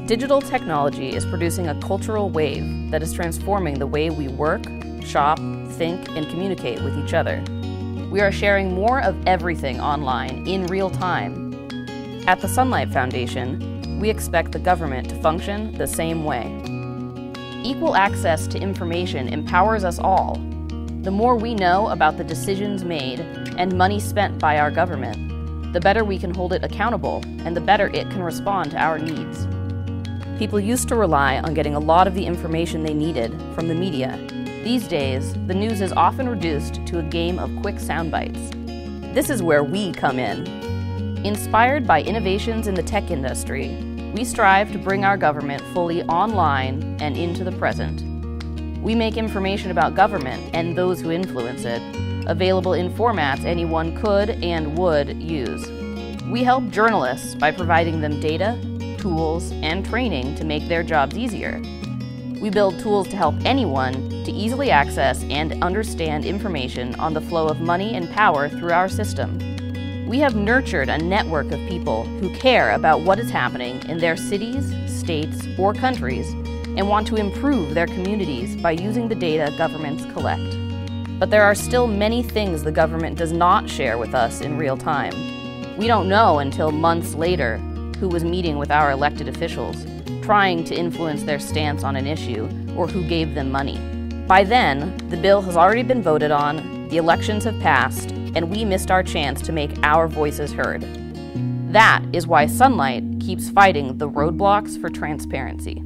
Digital technology is producing a cultural wave that is transforming the way we work, shop, think, and communicate with each other. We are sharing more of everything online in real time. At the Sunlight Foundation, we expect the government to function the same way. Equal access to information empowers us all. The more we know about the decisions made and money spent by our government, the better we can hold it accountable and the better it can respond to our needs. People used to rely on getting a lot of the information they needed from the media. These days, the news is often reduced to a game of quick sound bites. This is where we come in. Inspired by innovations in the tech industry, we strive to bring our government fully online and into the present. We make information about government and those who influence it available in formats anyone could and would use. We help journalists by providing them data, tools, and training to make their jobs easier. We build tools to help anyone to easily access and understand information on the flow of money and power through our system. We have nurtured a network of people who care about what is happening in their cities, states, or countries and want to improve their communities by using the data governments collect. But there are still many things the government does not share with us in real time. We don't know until months later who was meeting with our elected officials, trying to influence their stance on an issue, or who gave them money. By then, the bill has already been voted on, the elections have passed, and we missed our chance to make our voices heard. That is why Sunlight keeps fighting the roadblocks for transparency.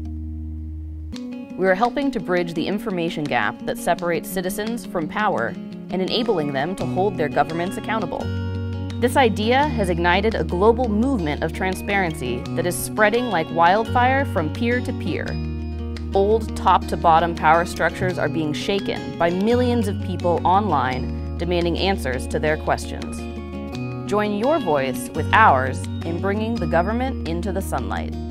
We are helping to bridge the information gap that separates citizens from power and enabling them to hold their governments accountable. This idea has ignited a global movement of transparency that is spreading like wildfire from peer to peer. Old top-to-bottom power structures are being shaken by millions of people online demanding answers to their questions. Join your voice with ours in bringing the government into the sunlight.